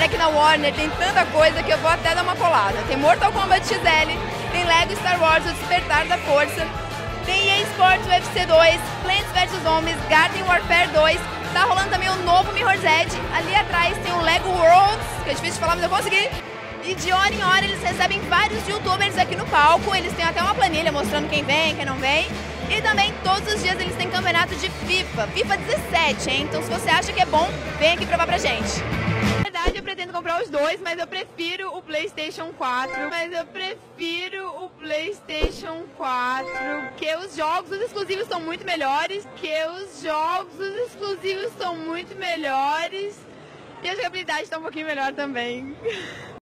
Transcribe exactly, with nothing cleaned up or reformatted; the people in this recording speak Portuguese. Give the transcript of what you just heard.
aqui na Warner tem tanta coisa que eu vou até dar uma colada. Tem Mortal Kombat X L, tem Lego Star Wars O Despertar da Força, tem E A Sports U F C dois, Plants versus. Zombies, Garden Warfare dois, tá rolando também o novo Mirror's Edge, ali atrás tem o Lego Worlds, que é difícil de falar, mas eu consegui. E de hora em hora eles recebem vários youtubers aqui no palco, eles têm até uma planilha mostrando quem vem, quem não vem. E também todos os dias eles têm campeonato de FIFA, FIFA dezessete, hein? Então se você acha que é bom, vem aqui provar pra gente. Na verdade eu pretendo comprar os dois, mas eu prefiro o PlayStation quatro. Mas eu prefiro o PlayStation quatro, porque os jogos, os exclusivos são muito melhores, que os jogos, os exclusivos são muito melhores. E a jogabilidade tá um pouquinho melhor também.